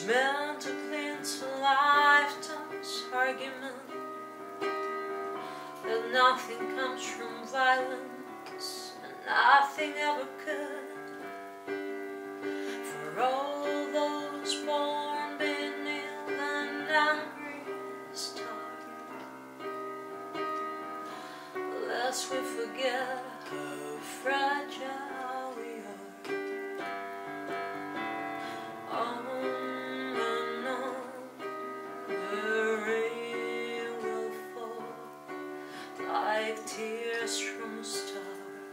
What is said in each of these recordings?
meant to cling to lifetime's argument, that nothing comes from violence and nothing ever could. For all those born beneath an angry star, lest we forget how fragile we are. On and on, the rain will fall like tears from a star.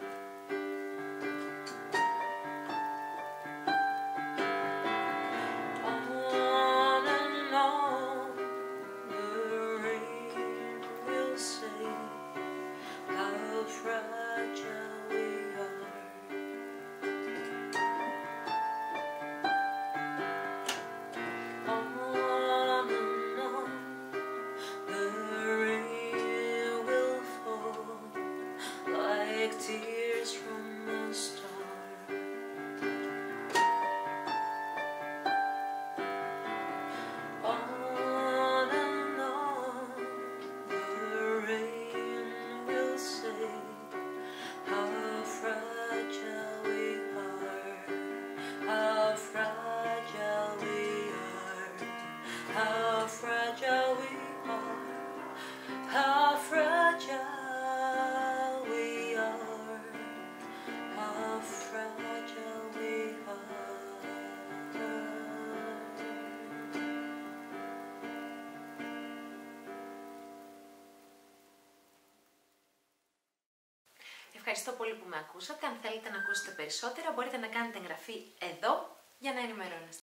On and on, the rain will say how fragile we are. On and on, the rain will fall like tears from a star. On and on, the rain will say how fragile we are, how fragile we are, how fragile we are, how fragile we are, how fragile we are. Ευχαριστώ πολύ που με ακούσατε. Αν θέλετε να ακούσετε περισσότερα, μπορείτε να κάνετε εγγραφή εδώ για να ενημερώνεστε.